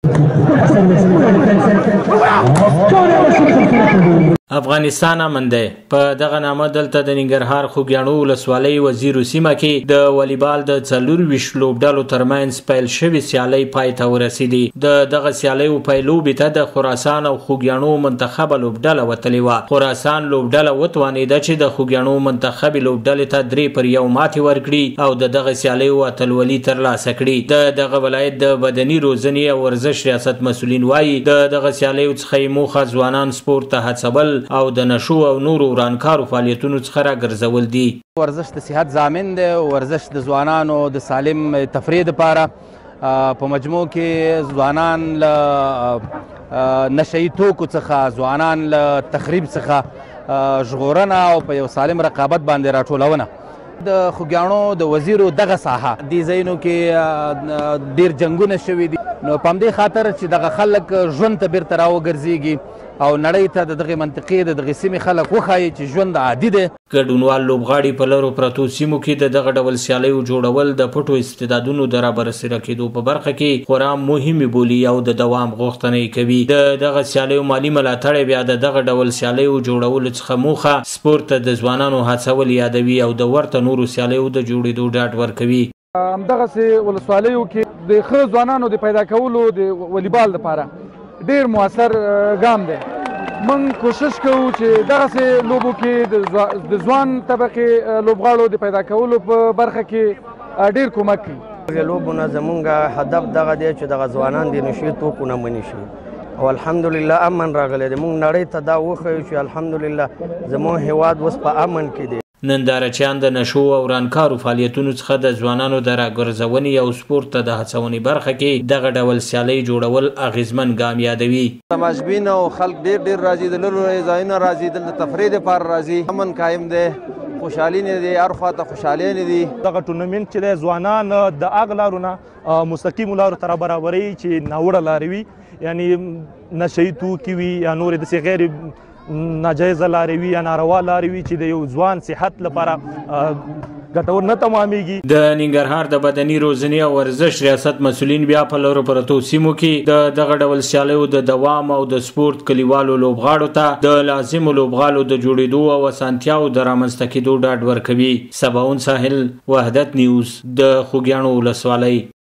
افغانستان منده په دغه نامه دلته د ننګرهار خوږیاڼو ولسوالۍ وزیر سیمه کې د والیبال د 24 لوبډالو ترمنځ پیل شوې سیالۍ پای ته ورسېدې. د دغه سیالۍ پیلوبې ته د خراسان او خوږیاڼو منتخب لوبډله وتلې وه. خراسان لوبډله وتوانېده چې د خوږیاڼو منتخب لوبډلې ته 3-1 ماتې ورکړي او د دغه سیالۍ اتلولي ترلاسه کړي. د دغه ولایت د بدني روزنې او ورزش ریاست مسؤلین وایي د دغه سیالیو څخه موخه ځوانان سپورت ته هڅول او د نشو او نورو ورانکارو فعالیتونو څخه راګرځول دي. ورزش د صحت ضامن دی. ورزش د ځوانانو د سالم تفریح لپاره په مجموع کې ځوانان له نشهیي توکو څخه، ځوانان له تخریب څخه ژغورنه او په یو سالم رقابت باندې راټولونه. د خوږیاڼو د وزیرو دغه ساحه دې ځایونو کې ډېر جنګونه شوي دي، نو په همدې خاطر چې دغه خلک ژوند ته بیرته راوګرځېږي او نړۍ ته د دغه منطقې د دغه سیمې خلک وښایي چې ژوند عادي دی. ګډونوال لوبغاړي په لرو پرتو سیمو کې د دغه ډول سیالیو جوړول د پټو استعدادونو د رابرسېره کېدو په برخه کې خورا مهمې بولي او د دوام غوښتنه کوي. د دغه سیالیو مالي ملاتړ بیا د دغه ډول سیالیو جوړولو څخه موخه سپورت ته د ځوانانو هڅول یادوي او د ورته نورو سیالیو د جوړېدو ډاډ ورکوي. همدغسې ولسوالیو کې د ښه ځوانانو د پیدا کولو د والیبال لپاره ډېر مؤثر ګام دی. من کوشش کوو چې دغسې لوبو کې د ځوان طبقې لوبغاړو د پیدا کولو په برخه کې ډېر کومک کوي. لوبو نه زمونږ هدف دغه دی چې دغه ځوانان د نشي توکو نه منع شي او الحمدلله امن راغلی دی. موږ نړۍ ته دا وښیو چې الحمدلله زموږ هیواد اوس په امن کې دی. نندارچیان د نشو او ورانکارو فعالیتونو څخه د ځوانانو د راګرځونې او سپورت ته د هڅونې برخه کې دغه ډول سیالۍ جوړول اغیزمن ګام یادوي. تماشبین او خلک ډېر راځي، د لرو ځایونو راځي، د تفریح لپاره راځي. امن قایم دی، خوشحالي نه دی، هر خوا ته خوشحالي نه دی. دغه ټورنمنټ چې دی ځوانان د هغه لارو نه مستقیمو لارو ته رابرابروي چې ناوړه لارې وي، یعنې نشهیي توکي وي یا نورې داسې غیر ناجایزه لارې وي یا ناروا لارې وي چې د یو ځوان صحت لپاره ګټور نه تمامېږي. د ننګرهار د بدني روزنې او ورزش ریاست مسؤلین بیا په لرو پرتو سیمو کې د دغه ډول سیالیو د دوام او د سپورت کلیوالو لوبغاړو ته د لازمو لوبغالو د جوړېدو او اسانتیاو د رامنځته کېدو ډاډ ورکوي. سباون ساحل، وحدت نیوز، د خوږیاڼو ولسوالۍ.